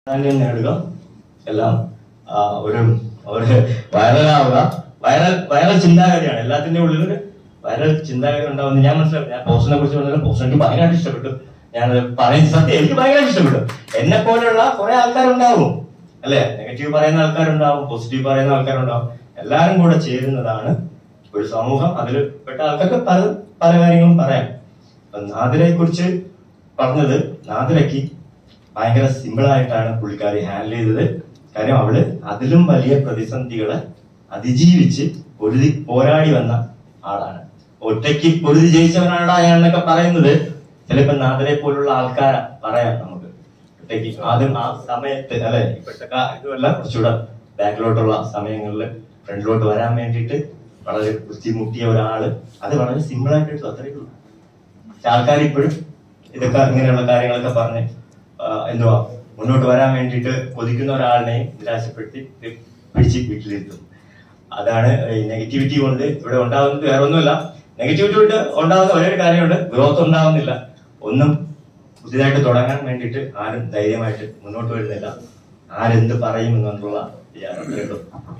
നേടുക, എല്ലാം ഒരു വൈറലാവുക. വൈറൽ ചിന്താഗതിയാണ് എല്ലാത്തിന്റെ ഉള്ളിൽ ഒരു വൈറൽ ചിന്താഗതി ഉണ്ടാവുന്നത് ഞാൻ മനസ്സിലാക്കി. ഞാൻ പോസ്റ്ററിനെ കുറിച്ച് പറഞ്ഞാൽ പോസ്റ്റർ എനിക്ക് ഭയങ്കരമായിട്ട് ഇഷ്ടപ്പെട്ടു. ഞാനത് പറയുന്ന സത്യം എനിക്ക് ഭയങ്കരമായിട്ട് ഇഷ്ടപ്പെട്ടു. എന്നെ പോലെയുള്ള കുറെ ആൾക്കാരുണ്ടാവും അല്ലെ, നെഗറ്റീവ് പറയുന്ന ആൾക്കാരുണ്ടാവും, പോസിറ്റീവ് പറയുന്ന ആൾക്കാരുണ്ടാവും. എല്ലാരും കൂടെ ചേരുന്നതാണ് ഒരു സമൂഹം. അതിൽ പെട്ട ആൾക്കാർക്ക് പല കാര്യങ്ങളും പറയാം. നാദിരയെ കുറിച്ച് പറഞ്ഞത്, നാദിരയ്ക്ക് ഭയങ്കര സിമ്പിളായിട്ടാണ് പുള്ളിക്കാരി ഹാൻഡിൽ ചെയ്തത്. കാര്യം അവള് അതിലും വലിയ പ്രതിസന്ധികളെ അതിജീവിച്ച് പോരാടി വന്ന ആളാണ്. ഒറ്റയ്ക്ക് പൊരുതി ജയിച്ചവനാണ് അയാളെന്നൊക്കെ പറയുന്നത് ചിലപ്പോ നാദിരെ പോലുള്ള ആൾക്കാരെ പറയാം നമുക്ക്. ഒറ്റയ്ക്ക് ആദ്യം ആ സമയത്ത് അല്ലെ, ഇപ്പോഴത്തെ ഇതുമല്ല, കുറച്ചുകൂടെ ബാക്കിലോട്ടുള്ള സമയങ്ങളിൽ ഫ്രണ്ടിലോട്ട് വരാൻ വേണ്ടിയിട്ട് വളരെ ബുദ്ധിമുട്ടിയ ഒരാള്. അത് വളരെ സിമ്പിളായിട്ട് അത്രയേ ഉള്ളൂ. പക്ഷെ ആൾക്കാർ ഇപ്പോഴും ഇതൊക്കെ ഇങ്ങനെയുള്ള കാര്യങ്ങളൊക്കെ പറഞ്ഞ് എന്തുവാ മുന്നോട്ട് വരാൻ വേണ്ടിയിട്ട് കൊതിക്കുന്ന ഒരാളിനെ നിരാശപ്പെടുത്തി പിടിച്ച് വീട്ടിലിരുത്തും. അതാണ് നെഗറ്റിവിറ്റി കൊണ്ട് ഇവിടെ ഉണ്ടാകുന്നത്. വേറെ ഒന്നുമില്ല, നെഗറ്റിവിറ്റി കൊണ്ട് ഉണ്ടാകുന്ന ഒരേ കാര്യമുണ്ട്, ഗ്രോത്ത് ഉണ്ടാവുന്നില്ല. ഒന്നും പുതിയതായിട്ട് തുടങ്ങാൻ വേണ്ടിയിട്ട് ആരും ധൈര്യമായിട്ട് മുന്നോട്ട് വരുന്നില്ല. ആരെന്ത് പറയും എന്നുള്ള വിചാരം.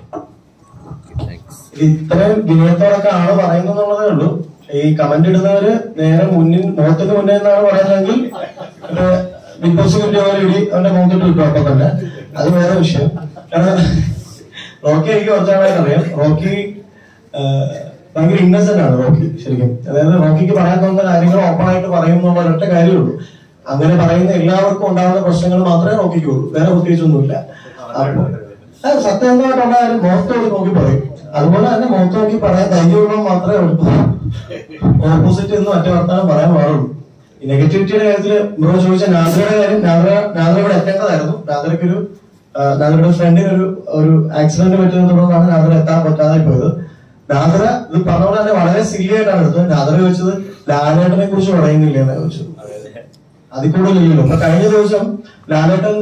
ഇത്രയും വിനയത്തോടൊക്കെ ആണ് പറയുന്നതേ ഉള്ളൂ. ഈ കമന്റ് ഇടുന്നവര് നേരെ മുഖത്തിന് മുന്നേ എന്നാണ് പറയുന്നതെങ്കിൽ ബിഗ് ബോസ് കിട്ടിയവരിടി അവന്റെ മുഖത്തിട്ട് കിട്ടും അപ്പൊ തന്നെ. അത് വേറെ വിഷയം. കാരണം റോക്കി എനിക്ക് കുറച്ചാളായിട്ട് അറിയാം. റോക്കി ഭയങ്കര ഇന്നസെന്റ് ആണ് റോക്കി ശരിക്കും. അതായത് റോക്കിക്ക് പറയാൻ തോന്നുന്ന കാര്യങ്ങൾ ഓപ്പൺ ആയിട്ട് പറയും എന്നുള്ള ഒരൊറ്റ കാര്യമുള്ളൂ. അങ്ങനെ പറയുന്ന എല്ലാവർക്കും ഉണ്ടാകുന്ന പ്രശ്നങ്ങൾ മാത്രമേ റോക്കിക്ക് ഉള്ളൂ, വേറെ പ്രത്യേകിച്ചൊന്നുമില്ല. സത്യസന്ധമായിട്ടുണ്ടായാലും മുഖത്തോട് നോക്കി പറയും. അതുപോലെ തന്നെ മുഖത്ത് നോക്കി പറയാൻ ധൈര്യമുള്ളത് മാത്രമേ ഓപ്പോസിറ്റ് എന്ന് മറ്റേ വർത്താനം പറയാൻ പാടുള്ളൂ. ഈ നെഗറ്റിവിറ്റിയുടെ കാര്യത്തിൽ ബ്രോ ചോദിച്ച നാദിരയുടെ കാര്യം, നാദിര ഇവിടെ എത്തേണ്ടതായിരുന്നു. നാദിരയുടെ ഫ്രണ്ടിന് ഒരു ആക്സിഡന്റ് പറ്റിയതിനെ തുടർന്നാണ് നാദിര എത്താൻ പറ്റാതെ പോയത്. നാദിര ഇത് പറഞ്ഞ തന്നെ വളരെ സില്ലി ആയിട്ടാണ് എടുത്തത്. നാദിര ചോദിച്ചത് ലാലേട്ടനെ കുറിച്ച് പറയുന്നില്ല എന്നാണ് ചോദിച്ചത്. അതിൽ കൂടുതലില്ലല്ലോ. അപ്പൊ കഴിഞ്ഞ ദിവസം ലാലേട്ടൻ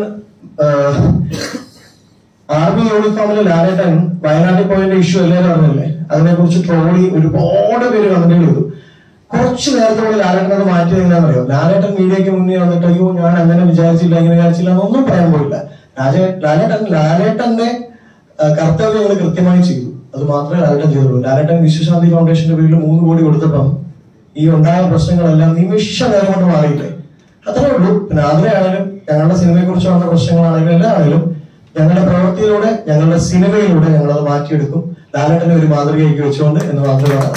ആർമി യൂണിഫോമില് ലാലേട്ടൻ വയനാട്ടിൽ പോയതിന്റെ ഇഷ്യൂ എല്ലാവരും അറിഞ്ഞില്ലേ? അതിനെ കുറിച്ച് ട്രോളി ഒരുപാട് പേര് കമന്റുകൾ ചെയ്തു. കുറച്ച് നേരത്തെ കൂടെ ലാലേട്ടൻ അത് മാറ്റിയത് എന്താണെന്നറിയോ? ലാലേട്ടൻ മീഡിയക്ക് മുന്നേ വന്നിട്ട് അയ്യോ ഞാൻ അങ്ങനെ വിചാരിച്ചില്ല ഇങ്ങനെ വിചാരിച്ചില്ല എന്നൊന്നും പറയാൻ പോയില്ല. ലാലേട്ടന്റെ കർത്തവ്യങ്ങൾ കൃത്യമായി ചെയ്തു. അത് മാത്രമേ ലാലേട്ടൻ ചെയ്തുള്ളൂ. ലാലേട്ടൻ വിശ്വശാന്തി ഫൗണ്ടേഷന്റെ പേരിൽ 3 കോടി കൊടുത്തപ്പം ഈ ഉണ്ടായ പ്രശ്നങ്ങളെല്ലാം നിമിഷ നേരം കൊണ്ട് മാറിയില്ലേ? അത്രേ ഉള്ളൂ. പിന്നെ അതിനാണെങ്കിലും ഞങ്ങളുടെ സിനിമയെ കുറിച്ച് വന്ന പ്രശ്നങ്ങളാണെങ്കിലും എല്ലാണെങ്കിലും ഞങ്ങളുടെ പ്രവൃത്തിയിലൂടെ ഞങ്ങളുടെ സിനിമയിലൂടെ ഞങ്ങളത് മാറ്റിയെടുക്കും. ലാലേട്ടനെ ഒരു മാതൃകയാക്കി വെച്ചുകൊണ്ട് എന്ന് മാത്രമാണ്.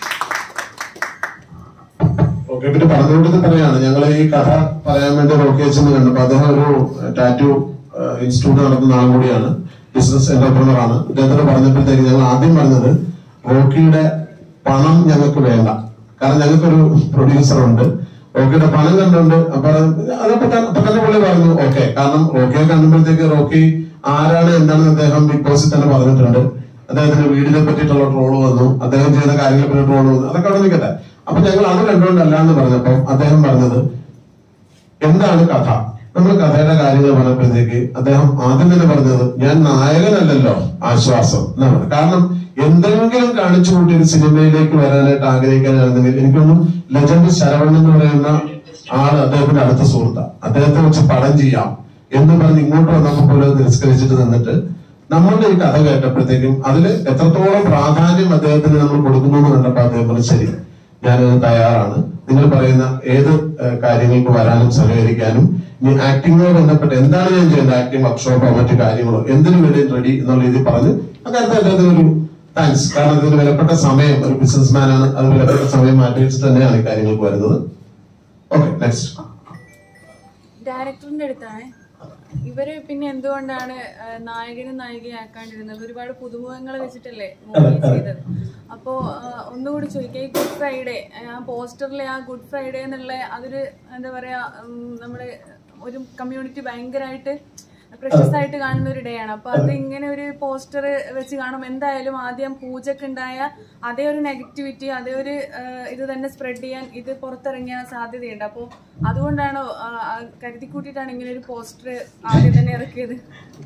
ഓക്കെ, പിന്നെ പറഞ്ഞുകൊടുത്ത് പറയാണ്, ഞങ്ങൾ ഈ കഥ പറയാൻ വേണ്ടി റോക്കി അച്ഛൻ കണ്ടപ്പോ അദ്ദേഹം ഒരു ടാറ്റു ഇൻസ്റ്റിറ്റ്യൂട്ട് നടത്തുന്ന ആളും കൂടിയാണ്, ബിസിനസ് എന്റർപ്രണർ ആണ്. ഇദ്ദേഹത്തോട് പറഞ്ഞപ്പോഴത്തേക്ക് ഞങ്ങൾ ആദ്യം പറഞ്ഞത് റോക്കിയുടെ പണം ഞങ്ങൾക്ക് വേണ്ട, കാരണം ഞങ്ങൾക്കൊരു പ്രൊഡ്യൂസർ ഉണ്ട്, റോക്കിയുടെ പണം കണ്ടുണ്ട്. അപ്പൊ അതപ്പോ തന്നെ പുള്ളി പറഞ്ഞു ഓക്കെ. കാരണം റോക്കിയെ കണ്ടുമ്പോഴത്തേക്ക് റോക്കി ആരാണ് എന്താണെന്ന് അദ്ദേഹം ബിഗ് ബോസിൽ തന്നെ പറഞ്ഞിട്ടുണ്ട്. അദ്ദേഹത്തിന്റെ വീടിനെ പറ്റിയിട്ടുള്ള ട്രോള് വന്നു, അദ്ദേഹം ചെയ്ത കാര്യങ്ങളെ പറ്റി ട്രോള് വന്നു, അതൊക്കെ അവിടെ നിൽക്കട്ടെ. അപ്പൊ ഞങ്ങൾ അത് കണ്ടുകൊണ്ടല്ല എന്ന് പറഞ്ഞപ്പോ അദ്ദേഹം പറഞ്ഞത് എന്താണ് കഥ, നമ്മൾ കഥയുടെ കാര്യങ്ങൾ പറഞ്ഞപ്പോഴത്തേക്ക് അദ്ദേഹം ആദ്യം തന്നെ പറഞ്ഞത് ഞാൻ നായകനല്ലല്ലോ, ആശ്വാസം എന്നാണ്. കാരണം എന്തെങ്കിലും കാണിച്ചു കൂട്ടി ഒരു സിനിമയിലേക്ക് വരാനായിട്ട് ആഗ്രഹിക്കാനായിരുന്നെങ്കിൽ എനിക്കൊന്നും ലെജൻഡ് ശരവൺ എന്ന് പറയുന്ന ആള് അദ്ദേഹത്തിന്റെ അടുത്ത സുഹൃത്താണ്, അദ്ദേഹത്തെ വെച്ച് പടം ചെയ്യാം എന്ന് പറഞ്ഞ് ഇങ്ങോട്ട് വന്നപ്പോൾ പോലും തിരസ്കരിച്ചിട്ട് നിന്നിട്ട് നമ്മളുടെ ഈ കഥ കേട്ടപ്പോഴത്തേക്കും അതിൽ എത്രത്തോളം പ്രാധാന്യം അദ്ദേഹത്തിന് നമ്മൾ കൊടുക്കുന്നു എന്ന് കണ്ടപ്പോൾ അദ്ദേഹം പറഞ്ഞു ശരി ഞാനത് തയ്യാറാണ്, നിങ്ങൾ പറയുന്ന ഏത് കാര്യങ്ങൾക്ക് വരാനും സഹകരിക്കാനും, ഇനി ആക്ടിങ്ങുമായി ബന്ധപ്പെട്ട് എന്താണ് ഞാൻ ചെയ്യേണ്ടത്, ആക്ടിങ് വർക്ക്ഷോപ്പോ മറ്റു കാര്യങ്ങളോ എന്തിനു വേണ്ടി റെഡി എന്നുള്ള രീതിയിൽ പറഞ്ഞ് അക്കാര്യത്തിൽ അദ്ദേഹത്തിന് ഒരു താങ്ക്സ്. കാരണം ഇതിന് വിലപ്പെട്ട സമയം, ഒരു ബിസിനസ്മാൻ ആണ്, അത് വിലപ്പെട്ട സമയം മാറ്റി വെച്ചിട്ട് തന്നെയാണ് ഈ കാര്യങ്ങൾക്ക് വരുന്നത്. ഓക്കെ, നെക്സ്റ്റ് ഡയറക്ടറിന്റെ അടുത്താണ്. ഇവര് പിന്നെ എന്തുകൊണ്ടാണ് നായകനും നായികയാക്കാണ്ടിരുന്നത്? ഒരുപാട് പുതുമുഖങ്ങൾ വെച്ചിട്ടല്ലേ മൂവി ചെയ്തത്. അപ്പോ ഒന്നുകൂടി ചോദിക്കാം, ഈ ഗുഡ് ഫ്രൈഡേ, ആ പോസ്റ്ററിലെ ആ ഗുഡ് ഫ്രൈഡേ എന്നുള്ള അതൊരു എന്താ പറയാ, നമ്മുടെ ഒരു കമ്മ്യൂണിറ്റി ഭയങ്കരമായിട്ട് പ്രശസ്ത ആയിട്ട് കാണുന്ന ഒരു ഡേ ആണ്. അപ്പൊ അത് ഇങ്ങനെ ഒരു പോസ്റ്റർ വെച്ച് കാണുമ്പോൾ എന്തായാലും ആദ്യം പൂജക്ക് ഉണ്ടായ അതേ ഒരു നെഗറ്റിവിറ്റി, അതേ ഒരു ഇത് തന്നെ സ്പ്രെഡ് ചെയ്യാൻ ഇത് പുറത്തിറങ്ങിയ സാധ്യതയുണ്ട്. അപ്പോൾ അതുകൊണ്ടാണോ കരുതിക്കൂട്ടിയിട്ടാണ് ഇങ്ങനെ ഒരു പോസ്റ്റർ ആദ്യം തന്നെ ഇറക്കിയത്?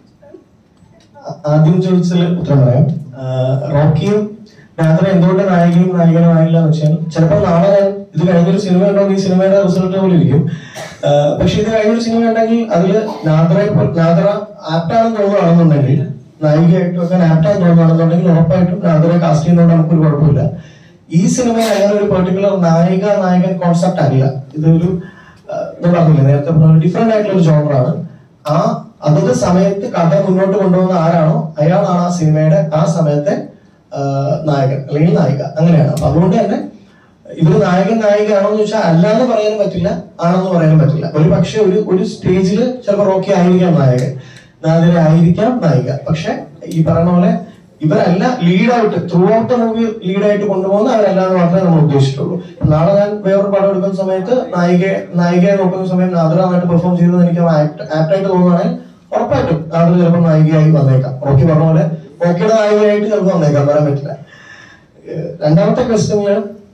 ആദ്യം ചോദിച്ചതിൽ ഉത്തരം പറയാം. റോക്കിയും രാത്രി എന്തുകൊണ്ട് നായകനും നായകനുമായില്ല എന്ന് വെച്ചാൽ ചിലപ്പോൾ നാളെ ഞാൻ ഇത് കഴിഞ്ഞൊരു സിനിമ ഉണ്ടോ ഈ സിനിമയുടെ റിസൾട്ട് പോലെ ഇരിക്കും. പക്ഷെ ഇത് കഴിഞ്ഞൊരു സിനിമ ഉണ്ടെങ്കിൽ അതില് നാദ്ര ആപ്റ്റാണെന്ന് തോന്നുകയാണെന്നുണ്ടെങ്കിൽ, നായികയായിട്ട് വെക്കാൻ ആപ്റ്റാന്ന് തോന്നുകയാണെന്നുണ്ടെങ്കിൽ ഉറപ്പായിട്ടും നാദ്രയെ കാസ്റ്റ് ചെയ്യുന്നതുകൊണ്ട് നമുക്കൊരു കുഴപ്പമില്ല. ഈ സിനിമയിൽ അങ്ങനെ ഒരു പെർട്ടിക്കുലർ നായകൻ കോൺസെപ്റ്റ് അല്ല. ഇതൊരു പറഞ്ഞില്ലേ നേരത്തെ ഡിഫറെന്റ് ആയിട്ടുള്ള ഒരു ജോണറാണ്. അതത് സമയത്ത് കഥ മുന്നോട്ട് കൊണ്ടുപോകുന്ന ആരാണോ അയാളാണ് ആ സിനിമയുടെ ആ സമയത്തെ നായകൻ അല്ലെങ്കിൽ നായിക, അങ്ങനെയാണ്. അപ്പൊ അതുകൊണ്ട് തന്നെ ഇവര് നായികയാണോ എന്ന് ചോദിച്ചാൽ അല്ലാന്ന് പറയാനും പറ്റില്ല, ആണെന്ന് പറയാനും പറ്റില്ല. ഒരു പക്ഷെ ഒരു സ്റ്റേജിൽ ചിലപ്പോൾ റോക്കി ആയിരിക്കാം നായകൻ, നാദിര ആയിരിക്കാം നായിക. പക്ഷെ ഈ പറയുന്ന പോലെ ഇവരല്ല ലീഡായിട്ട് ത്രൂ ഔട്ട് ദ മൂവി ലീഡായിട്ട് കൊണ്ടുപോകുന്ന അവരല്ലാന്ന് മാത്രമേ നമ്മൾ ഉദ്ദേശിച്ചിട്ടുള്ളൂ. നാളെ ഞാൻ വേറൊരു പടം എടുക്കുന്ന സമയത്ത് നായികയെ നോക്കുന്ന സമയം നാദിര നന്നായിട്ട് പെർഫോം ചെയ്തത് എനിക്ക് ആപ്റ്റായിട്ട് തോന്നുകയാണെങ്കിൽ ഉറപ്പായിട്ടും നാദിര ചിലപ്പോൾ നായികയായി വന്നേക്കാം. റോക്കി പറഞ്ഞ പോലെ റോക്കിയുടെ നായികയായിട്ട് ചിലപ്പോൾ വന്നേക്കാം, പറയാൻ പറ്റില്ല. രണ്ടാമത്തെ ക്വസ്റ്റ്യനില്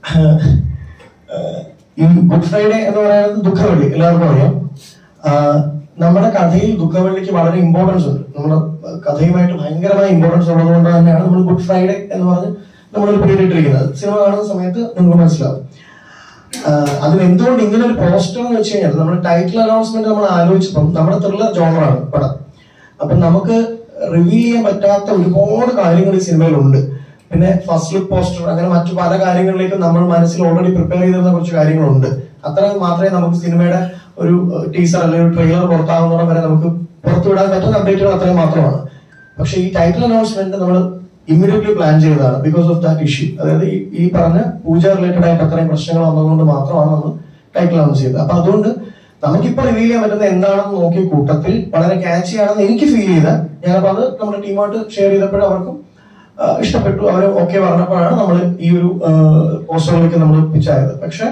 ഈ ഗുഡ് ഫ്രൈഡേ എന്ന് പറയുന്നത് ദുഃഖവെള്ളി എല്ലാവർക്കും അറിയാം. നമ്മുടെ കഥയിൽ ദുഃഖവെള്ളിക്ക് വളരെ ഇമ്പോർട്ടൻസ് ഉണ്ട്. നമ്മുടെ കഥയുമായിട്ട് ഭയങ്കരമായ ഇമ്പോർട്ടൻസ് ഉള്ളത് കൊണ്ട് തന്നെയാണ് നമ്മൾ ഗുഡ് ഫ്രൈഡേ എന്ന് പറഞ്ഞ് നമ്മളൊരു പേരിട്ടിരിക്കുന്നത്. സിനിമ കാണുന്ന സമയത്ത് നിങ്ങൾക്ക് മനസ്സിലാവും. അതിന് എന്തുകൊണ്ട് ഇങ്ങനെ ഒരു പോസ്റ്റർ എന്ന് വെച്ച് കഴിഞ്ഞാൽ നമ്മുടെ ടൈറ്റിൽ അനൗൺസ്മെന്റ് നമ്മൾ ആലോചിച്ചപ്പം നമ്മുടെ ത്രില്ലർ ജോണറാണ് പടം. അപ്പൊ നമുക്ക് റിവീൽ ചെയ്യാൻ പറ്റാത്ത ഒരുപാട് കാര്യങ്ങൾ ഈ സിനിമയിലുണ്ട്. പിന്നെ ഫസ്റ്റ് ലുക്ക് പോസ്റ്റർ അങ്ങനെ മറ്റു പല കാര്യങ്ങളിലേക്കും നമ്മൾ മനസ്സിൽ ഓൾറെഡി പ്രിപ്പയർ ചെയ്തിരുന്ന കുറച്ച് കാര്യങ്ങളുണ്ട്. അത്ര മാത്രമേ നമുക്ക് സിനിമയുടെ ഒരു ടീസർ അല്ലെങ്കിൽ ഒരു ട്രെയിലർ പുറത്താകുന്നതോടെ വരെ നമുക്ക് പുറത്തുവിടാൻ പറ്റുന്ന അപ്ഡേറ്റുകൾ അത്രയും മാത്രമാണ്. പക്ഷെ ഈ ടൈറ്റിൽ അനൗൺസ്മെന്റ് നമ്മൾ ഇമ്മീഡിയറ്റ്ലി പ്ലാൻ ചെയ്തതാണ് ബിക്കോസ് ഓഫ് ദാറ്റ് ഇഷ്യൂ. അതായത് ഈ പറഞ്ഞ പൂജ റിലേറ്റഡ് ആയിട്ട് അത്രയും പ്രശ്നങ്ങൾ വന്നതുകൊണ്ട് മാത്രമാണ് നമ്മൾ ടൈറ്റിൽ അനൗൺസ് ചെയ്തത്. അപ്പൊ അതുകൊണ്ട് നമുക്കിപ്പോ റിവീൽ ചെയ്യാൻ പറ്റുന്ന എന്താണെന്ന് നോക്കിയ കൂട്ടത്തിൽ വളരെ ക്യാച്ചി ആണെന്ന് എനിക്ക് ഫീൽ ചെയ്ത ഞാനപ്പോ അത് നമ്മുടെ ടീമായിട്ട് ഷെയർ ചെയ്തപ്പോഴും അവർക്കും ഇഷ്ടപ്പെട്ടു. അവർ ഓക്കെ പറഞ്ഞപ്പോഴാണ് നമ്മൾ ഈ ഒരു പോസ്റ്ററിലേക്ക് നമ്മൾ പിച്ചായത്. പക്ഷെ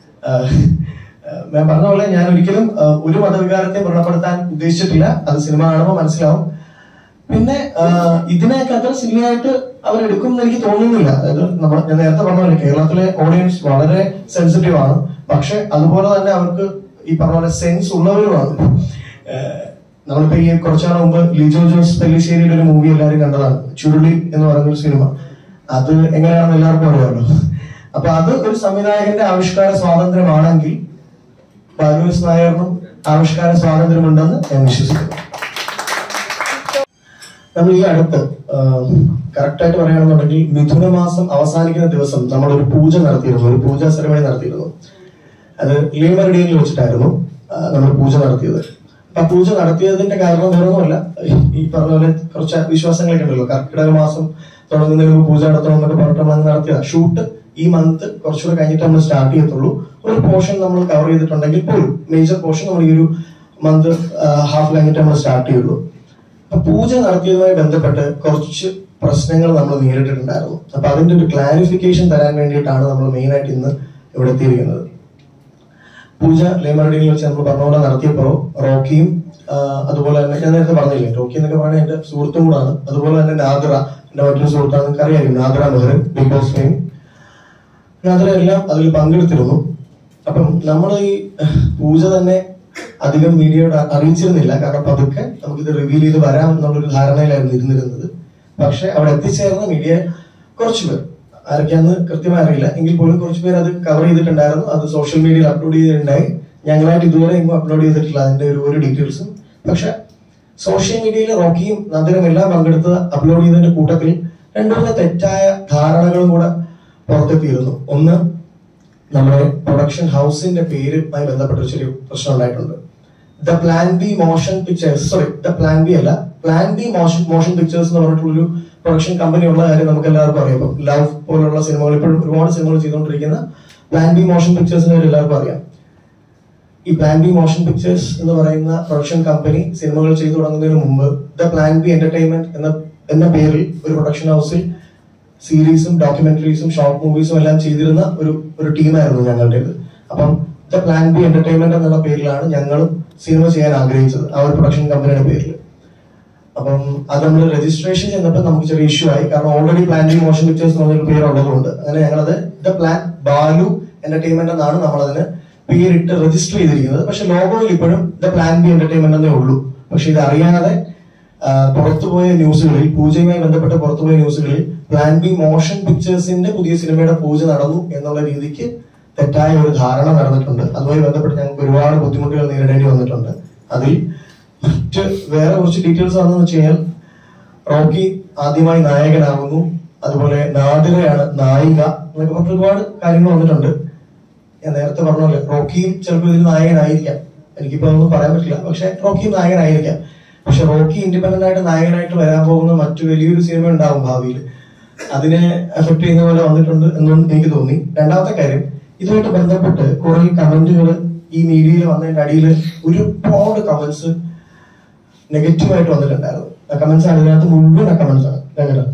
ഞാൻ പറഞ്ഞ പോലെ ഞാൻ ഒരിക്കലും ഒരു മതവികാരത്തെ വ്രണപ്പെടുത്താൻ ഉദ്ദേശിച്ചിട്ടില്ല. അത് സിനിമ കാണുമ്പോൾ മനസ്സിലാവും. പിന്നെ ഇതിനെയൊക്കെ അത്ര സിനിമയായിട്ട് അവരെടുക്കും എന്ന് എനിക്ക് തോന്നുന്നില്ല. അതായത് ഞാൻ നേരത്തെ പറഞ്ഞ പോലെ കേരളത്തിലെ ഓഡിയൻസ് വളരെ സെൻസിറ്റീവ് ആണ്. പക്ഷെ അതുപോലെ തന്നെ അവർക്ക് ഈ പറഞ്ഞ പോലെ സെൻസ് ഉള്ളവരുമാണ്. നമ്മളിപ്പോ ഈ കുറച്ചാൾ മുമ്പ് ലിജോ ജോസ് പെല്ലിശ്ശേരിയുടെ ഒരു മൂവി എല്ലാവരും കണ്ടതാണ്, ചുരുളി എന്ന് പറയുന്ന ഒരു സിനിമ. അത് എങ്ങനെയാണെന്ന് എല്ലാവർക്കും അറിയാമല്ലോ. അപ്പൊ അത് ഒരു സംവിധായകന്റെ ആവിഷ്കാര സ്വാതന്ത്ര്യമാണെങ്കിൽ ബാലു നായറിനും ആവിഷ്കാര സ്വാതന്ത്ര്യമുണ്ടെന്ന് ഞാൻ വിശ്വസിക്കുന്നു. നമ്മൾ ഈ അടുത്ത് കറക്റ്റായിട്ട് പറയുകയാണെന്നുണ്ടെങ്കിൽ മിഥുന മാസം അവസാനിക്കുന്ന ദിവസം നമ്മളൊരു പൂജ നടത്തിയിരുന്നു, ഒരു പൂജാ സെറമണി നടത്തിയിരുന്നു. അത് ലീമറിഡിയിൽ വെച്ചിട്ടായിരുന്നു നമ്മൾ പൂജ നടത്തിയത്. അപ്പൊ പൂജ നടത്തിയതിന്റെ കാരണം വേറൊന്നുമല്ല, ഈ പറഞ്ഞ പോലെ കുറച്ച് വിശ്വാസങ്ങളൊക്കെ ഉണ്ടല്ലോ. കർക്കിടക മാസം തുടങ്ങുന്നതിന് പൂജ നടത്തണം എന്നൊക്കെ പറഞ്ഞിട്ട് നമ്മൾ നടത്തിയതാണ്. ഷൂട്ട് ഈ മന്ത് കുറച്ചുകൂടെ കഴിഞ്ഞിട്ട് നമ്മൾ സ്റ്റാർട്ട് ചെയ്യത്തുള്ളൂ. ഒരു പോർഷൻ നമ്മൾ കവർ ചെയ്തിട്ടുണ്ടെങ്കിൽ പോലും മേജർ പോർഷൻ നമ്മൾ ഈ ഒരു മന്ത് ഹാഫ് കഴിഞ്ഞിട്ട് നമ്മൾ സ്റ്റാർട്ട് ചെയ്യുള്ളൂ. അപ്പൊ പൂജ നടത്തിയതുമായി ബന്ധപ്പെട്ട് കുറച്ച് പ്രശ്നങ്ങൾ നമ്മൾ നേരിട്ടിട്ടുണ്ടായിരുന്നു. അപ്പൊ അതിന്റെ ഒരു ക്ലാരിഫിക്കേഷൻ തരാൻ വേണ്ടിയിട്ടാണ് നമ്മൾ മെയിൻ ആയിട്ട് ഇന്ന് ഇവിടെ എത്തിയിരിക്കുന്നത്. പൂജ ലേമറഡിയിൽ വെച്ച് നമ്മൾ പറഞ്ഞ പോലെ നടത്തിയപ്പോ റോക്കിയും അതുപോലെ തന്നെ ഞാൻ നേരത്തെ പറഞ്ഞില്ലേ, റോക്കി എന്നൊക്കെ പറഞ്ഞാൽ എന്റെ സുഹൃത്തും കൂടാണ്. അതുപോലെ തന്നെ നാദിറ എന്റെ മറ്റൊരു സുഹൃത്താണ്, നിങ്ങൾക്ക് അറിയാം Nadira Mehrin, Bigg Boss fame. Nadira എല്ലാം അതിൽ പങ്കെടുത്തിരുന്നു. അപ്പം നമ്മൾ ഈ പൂജ തന്നെ അധികം മീഡിയയോട് അറിയിച്ചിരുന്നില്ല. കാരണം പതുക്കെ നമുക്കിത് റിവീൽ ചെയ്ത് വരാം എന്നുള്ളൊരു ധാരണയിലായിരുന്നു ഇരുന്നിരുന്നത്. പക്ഷെ അവിടെ എത്തിച്ചേർന്ന മീഡിയ കുറച്ചുപേർ, ആരൊക്കെയാന്ന് കൃത്യമായി അറിയില്ല എങ്കിൽ പോലും കുറച്ചുപേർ അത് കവർ ചെയ്തിട്ടുണ്ടായിരുന്നു. അത് സോഷ്യൽ മീഡിയയിൽ അപ്ലോഡ് ചെയ്തിട്ടുണ്ടായി. ഞങ്ങളായിട്ട് ഇതുവരെ എങ്ങും അപ്ലോഡ് ചെയ്തിട്ടില്ല അതിന്റെ ഒരു ഡീറ്റെയിൽസും. പക്ഷെ സോഷ്യൽ മീഡിയയിൽ റോക്കിയും നദിനും എല്ലാം പങ്കെടുത്ത് അപ്ലോഡ് ചെയ്തതിന്റെ കൂട്ടത്തിൽ രണ്ടുമൂന്ന് തെറ്റായ ധാരണകളും കൂടെ പുറത്തെത്തിയിരുന്നു. ഒന്ന്, നമ്മുടെ പ്രൊഡക്ഷൻ ഹൗസിന്റെ പേരുമായി ബന്ധപ്പെട്ട ഒരു ചെറിയ പ്രശ്നം ഉണ്ടായിട്ടുണ്ട്. The plan B motion pictures, sorry the plan B അല്ല, പ്ലാൻ ബി മോഷൻ പിക്ചേഴ്സ് എന്ന് പറഞ്ഞിട്ടുള്ളൊരു പ്രൊഡക്ഷൻ കമ്പനി ഉള്ള കാര്യം നമുക്ക് എല്ലാവർക്കും അറിയാം. ഇപ്പം ലവ് പോലുള്ള സിനിമകൾ, ഇപ്പോഴും ഒരുപാട് സിനിമകൾ ചെയ്തുകൊണ്ടിരിക്കുന്ന പ്ലാൻ ബി മോഷൻ പിക്ചേഴ്സിന്റെ കാര്യം എല്ലാവർക്കും അറിയാം. ഈ പ്ലാൻ ബി മോഷൻ പിക്ചേഴ്സ് എന്ന് പറയുന്ന പ്രൊഡക്ഷൻ കമ്പനി സിനിമകൾ ചെയ്തു തുടങ്ങുന്നതിന് മുമ്പ് ദ പ്ലാൻ ബി എന്റർടൈൻമെന്റ് എന്ന പേരിൽ ഒരു പ്രൊഡക്ഷൻ ഹൗസിൽ സീരീസും ഡോക്യുമെന്ററീസും ഷോർട്ട് മൂവീസും എല്ലാം ചെയ്തിരുന്ന ഒരു ടീമായിരുന്നു ഞങ്ങളുടേത്. അപ്പം ദ പ്ലാൻ ബി എന്റർടൈൻമെന്റ് എന്നുള്ള പേരിലാണ് ഞങ്ങളും സിനിമ ചെയ്യാൻ ആഗ്രഹിച്ചത്, ആ ഒരു പ്രൊഡക്ഷൻ കമ്പനിയുടെ പേരിൽ. അപ്പം അത് നമ്മൾ രജിസ്ട്രേഷൻ ചെയ്യുന്നപ്പോൾ നമുക്ക് ചെറിയ ഇഷ്യൂ ആയി. കാരണം already plan B motion pictures എന്നൊരു പേരുള്ളതുകൊണ്ട് അങ്ങനെ ഞങ്ങളത് ദ പ്ലാൻ ബാലു എന്റർടൈൻമെന്റ് എന്നാണ് നമ്മളതിന് പേരിട്ട് രജിസ്റ്റർ ചെയ്തിരിക്കുന്നത്. പക്ഷെ ലോഗോയിൽ ഇപ്പോഴും ദ പ്ലാൻ ബി എന്റർടൈൻമെന്റ് എന്നേ ഉള്ളൂ. പക്ഷെ ഇത് അറിയാതെ പുറത്തുപോയ ന്യൂസുകളിൽ, പൂജയുമായി ബന്ധപ്പെട്ട് പുറത്തുപോയ ന്യൂസുകളിൽ പ്ലാൻ ബി മോഷൻ പിക്ചേഴ്സിന്റെ പുതിയ സിനിമയുടെ പൂജ നടന്നു എന്നുള്ള രീതിക്ക് തെറ്റായ ഒരു ധാരണ നടന്നിട്ടുണ്ട്. അതുമായി ബന്ധപ്പെട്ട് ഞങ്ങൾക്ക് ഒരുപാട് ബുദ്ധിമുട്ടുകൾ നേരിടേണ്ടി വന്നിട്ടുണ്ട്. അതിൽ മറ്റ് വേറെ കുറച്ച് ഡീറ്റെയിൽസ് ആണെന്ന് വെച്ച് കഴിഞ്ഞാൽ റോക്കി ആദ്യമായി നായകനാകുന്നു, അതുപോലെ നാദിറയാണ് നായിക എന്നൊക്കെ പറഞ്ഞ ഒരുപാട് കാര്യങ്ങൾ വന്നിട്ടുണ്ട്. ഞാൻ നേരത്തെ പറഞ്ഞ പോലെ റോക്കിയും ചിലപ്പോൾ ഇതിൽ നായകനായിരിക്കാം, എനിക്കിപ്പോ ഒന്നും പറയാൻ പറ്റില്ല. പക്ഷെ റോക്കിയും നായകനായിരിക്കാം. പക്ഷെ റോക്കി ഇൻഡിപെൻഡന്റ് ആയിട്ട് നായകനായിട്ട് വരാൻ പോകുന്ന മറ്റു വലിയൊരു സിനിമ ഉണ്ടാവും ഭാവിയിൽ, അതിനെ എഫക്ട് ചെയ്യുന്ന പോലെ വന്നിട്ടുണ്ട് എന്നും എനിക്ക് തോന്നി. രണ്ടാമത്തെ കാര്യം, ഇതുമായിട്ട് ബന്ധപ്പെട്ട് കുറെ കമന്റുകൾ ഈ മീഡിയയിൽ വന്നതിന്റെ അടിയിൽ ഒരുപാട് കമന്റ്സ് നെഗറ്റീവായിട്ട് വന്നിട്ടുണ്ടായിരുന്നു. ആ കമന്റ്സ് ആണ് ഇതിനകത്ത് മുഴുവൻ കമന്റ്സ് ആണ്.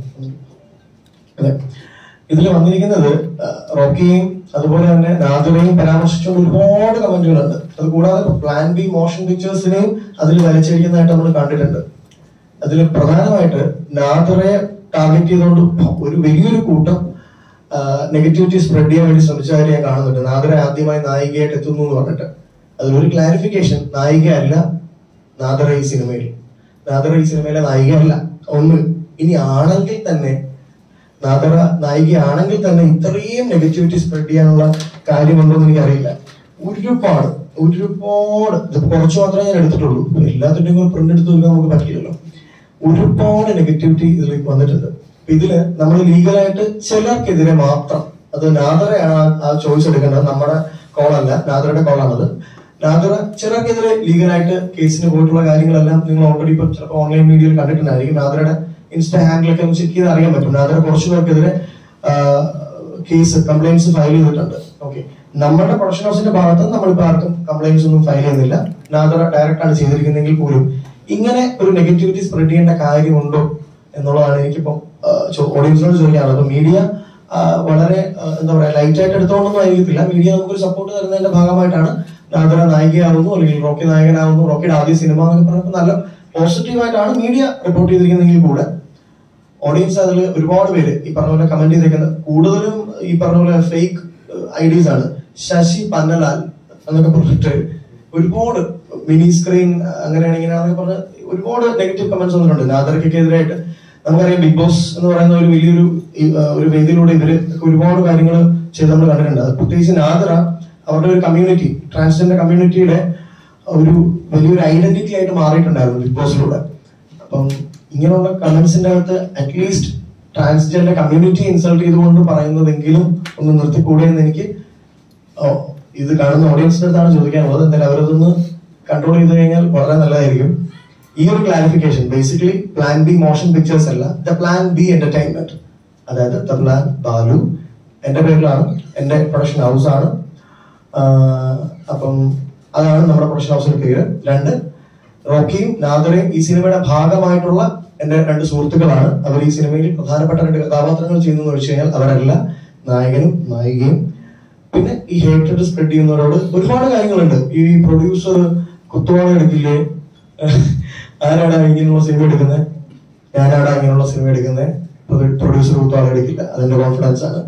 അതെ, ഇതിൽ വന്നിരിക്കുന്നത് റോക്കിയെയും അതുപോലെ തന്നെ നാദിറയെയും പരാമർശിച്ചുകൊണ്ട് ഒരുപാട് കമന്റുകളുണ്ട്. അത് കൂടാതെ പ്ലാൻ ബി മോഷൻ പിക്ചേഴ്സിനെയും അതിൽ വലിച്ചടിക്കുന്നതായിട്ട് നമ്മൾ കണ്ടിട്ടുണ്ട്. അതിൽ പ്രധാനമായിട്ട് നാദിറയെ ടാർഗറ്റ് ചെയ്തുകൊണ്ട് ഒരു വലിയൊരു കൂട്ടം നെഗറ്റിവിറ്റി സ്പ്രെഡ് ചെയ്യാൻ വേണ്ടി ശ്രമിച്ചതായിട്ട് ഞാൻ കാണുന്നുണ്ട്. നാദിറ ആദ്യമായി നായികയായിട്ട് എത്തുന്നു എന്ന് പറഞ്ഞിട്ട് അതിലൊരു ക്ലാരിഫിക്കേഷൻ, നായികയല്ല നാദിറ ഈ സിനിമയിൽ. നാദിറ ഈ സിനിമയിലെ നായികയല്ല. ഒന്ന്, ഇനി ആണെങ്കിൽ തന്നെ നാദിറ നായികയാണെങ്കിൽ തന്നെ ഇത്രയും നെഗറ്റിവിറ്റി സ്പ്രെഡ് ചെയ്യാനുള്ള കാര്യമുണ്ടോ എന്ന് എനിക്കറിയില്ല. ഒരുപാട് ഇതിപ്പോ കുറച്ച് മാത്രമേ ഞാൻ എടുത്തിട്ടുള്ളൂ, എല്ലാത്തിന്റെയും കൂടെ പ്രിന്റ് എടുത്ത് നോക്കാൻ നമുക്ക് പറ്റില്ലല്ലോ. ഒരുപാട് നെഗറ്റിവിറ്റി ഇതിലേക്ക് വന്നിട്ടുണ്ട്. ഇതില് നമ്മൾ ലീഗലായിട്ട് ചിലർക്കെതിരെ മാത്രം, അത് നാദിറയാണ് ആ ചോയ്സ് എടുക്കേണ്ടത്, നമ്മുടെ കോളല്ല, നാദിറയുടെ കോളാണത്. നാദിറ ചിലർക്കെതിരെ ലീഗലായിട്ട് കേസിന് പോയിട്ടുള്ള കാര്യങ്ങളെല്ലാം നിങ്ങൾ ഓൾറെഡി ഇപ്പൊ ചിലപ്പോൾ ഓൺലൈൻ മീഡിയയിൽ കണ്ടിട്ടുണ്ടായിരിക്കും. നാദിറയുടെ ഇൻസ്റ്റാ ഹാൻഡിലൊക്കെ ഒന്ന് ചെക്ക് ചെയ്ത് അറിയാൻ പറ്റും. നാദിറ കുറച്ചു പേർക്കെതിരെ കേസ് കംപ്ലൈന്റ്സ് ഫയൽ ചെയ്തിട്ടുണ്ട്. ഓക്കെ, നമ്മുടെ പ്രൊഡക്ഷൻ ഹൗസിന്റെ ഭാഗത്ത് നമ്മളിപ്പോ ആർക്കും കംപ്ലൈന്റ്സ് ഒന്നും ഫയൽ ചെയ്യുന്നില്ല. നാദിറ ഡയറക്റ്റ് ആണ് ചെയ്തിരിക്കുന്നതെങ്കിൽ പോലും ഇങ്ങനെ ഒരു നെഗറ്റിവിറ്റി സ്പ്രെഡ് ചെയ്യേണ്ട കാര്യമുണ്ടോ എന്നുള്ളതാണ് എനിക്കിപ്പം ഓഡിയൻസിനോട് ചോദിക്കാനുള്ളത്. അപ്പൊ മീഡിയ വളരെ എന്താ പറയാ ലൈറ്റ് ആയിട്ട് എടുത്തോണ്ടൊന്നും ആയിരിക്കത്തില്ല. മീഡിയ നമുക്കൊരു സപ്പോർട്ട് തരുന്നതിന്റെ ഭാഗമായിട്ടാണ് നാദിറ നായികയാവുന്നു അല്ലെങ്കിൽ റോക്കി നായകനാവുന്നു, റോക്കിയുടെ ആദ്യ സിനിമ എന്നൊക്കെ പറഞ്ഞപ്പോൾ നല്ല പോസിറ്റീവായിട്ടാണ് മീഡിയ റിപ്പോർട്ട് ചെയ്തിരിക്കുന്നതെങ്കിൽ കൂടെ ഓഡിയൻസ് അതിൽ ഒരുപാട് പേര് ഈ പറഞ്ഞ പോലെ കമന്റ് ചെയ്തേക്കുന്നത് കൂടുതലും ഈ പറഞ്ഞ പോലെ ഫേക്ക് ഐഡീസ് ആണ്. ശശി പന്നലാൽ എന്നൊക്കെ പറഞ്ഞിട്ട് ഒരുപാട് മിനി സ്ക്രീൻ അങ്ങനെയാണെങ്കിലാണെന്നൊക്കെ പറഞ്ഞ് ഒരുപാട് നെഗറ്റീവ് കമന്റ്സ് വന്നിട്ടുണ്ട് നാദിറയ്ക്കെതിരായിട്ട്. നമുക്കറിയാം ബിഗ് ബോസ് എന്ന് പറയുന്ന ഒരു വലിയൊരു ഒരു വേദിയിലൂടെ ഇവര് ഒരുപാട് കാര്യങ്ങൾ ചെയ്ത് നമ്മൾ കണ്ടിട്ടുണ്ട്. അത് പ്രത്യേകിച്ച് നാദിറ അവരുടെ ഒരു കമ്മ്യൂണിറ്റി, ട്രാൻസ്ജെൻഡർ കമ്മ്യൂണിറ്റിയുടെ ഒരു വലിയൊരു ഐഡന്റിറ്റി ആയിട്ട് മാറിയിട്ടുണ്ടായിരുന്നു ബിഗ് ബോസിലൂടെ. അപ്പം ഇങ്ങനെയുള്ള കമന്റ്സിന്റെ അകത്ത് അറ്റ്ലീസ്റ്റ് ട്രാൻസ്ജെൻഡർ കമ്മ്യൂണിറ്റി ഇൻസൾട്ട് ചെയ്തുകൊണ്ട് പറയുന്നതെങ്കിലും ഒന്ന് നിർത്തിക്കൂടെ എന്ന് എനിക്ക് ഇത് കാണുന്ന ഓഡിയൻസിന്റെ അടുത്താണ് ചോദിക്കാനുള്ളത്. എന്തായാലും അവരതൊന്ന് കൺട്രോൾ ചെയ്ത് കഴിഞ്ഞാൽ വളരെ നല്ലതായിരിക്കും. ഈ ഒരു clarification basically plan B motion pictures അല്ല, ദ പ്ലാൻ ബി എന്റർടൈൻമെന്റ്, അതായത് ദ പ്ലാൻ ബാലു എന്റെ പേരിലാണ്, എന്റെ പ്രൊഡക്ഷൻ ഹൗസ് ആണ്. അപ്പം അതാണ് നമ്മുടെ പ്രൊഡക്ഷൻ ഹൗസിന്റെ പേര്. രണ്ട്, റോക്കിയും നാദിറയും ഈ സിനിമയുടെ ഭാഗമായിട്ടുള്ള എന്റെ രണ്ട് സുഹൃത്തുക്കളാണ്. അവർ ഈ സിനിമയിൽ പ്രധാനപ്പെട്ട രണ്ട് കഥാപാത്രങ്ങൾ ചെയ്യുന്നു വെച്ച് കഴിഞ്ഞാൽ അവരല്ല നായകനും നായികയും. പിന്നെ ഈ ഹേറ്റഡ് സ്പ്രെഡ് ചെയ്യുന്നവരോട് ഒരുപാട് കാര്യങ്ങളുണ്ട്. ഈ പ്രൊഡ്യൂസർ കുത്തുവാള എടുക്കില്ലേ, ആരാടാ ഇങ്ങനെയുള്ള സിനിമ എടുക്കുന്നത്, ഞാനാടാ ഇങ്ങനെയുള്ള സിനിമ എടുക്കുന്നത്, പ്രൊഡ്യൂസർ കുത്തുവാള എടുക്കില്ല, അതിന്റെ കോൺഫിഡൻസ് ആണ്.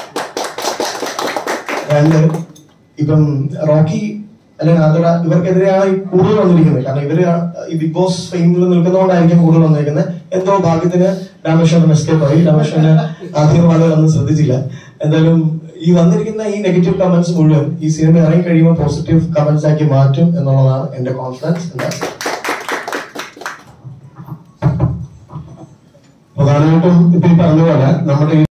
രണ്ട്, ഇപ്പം റോക്കി അല്ലെങ്കിൽ നാദിറ ഇവർക്കെതിരെയാണ് കൂടുതൽ വന്നിരിക്കുന്നത്. കാരണം ഇവര് ഈ ബിഗ് ബോസ് ഫെയിമിൽ നിൽക്കുന്നതുകൊണ്ടായിരിക്കും കൂടുതൽ വന്നിരിക്കുന്നത്. എന്തോ ഭാഗ്യത്തിന് രാമേശ്വരൻ എസ്കേപ്പ് ആയി. രാമേശ്വരന് ആദ്യം ഒന്നും ശ്രദ്ധിച്ചില്ല. എന്തായാലും ഈ വന്നിരിക്കുന്ന ഈ നെഗറ്റീവ് കമന്റ്സ് മുഴുവൻ ഈ സിനിമ ഇറങ്ങി കഴിയുമ്പോൾ പോസിറ്റീവ് കമന്റ്സ് ആക്കി മാറ്റും എന്നുള്ളതാണ് എന്റെ കോൺഫിഡൻസ്. പ്രധാനമായിട്ടും ഇപ്പൊ ഈ പറഞ്ഞ പോലെ നമ്മുടെ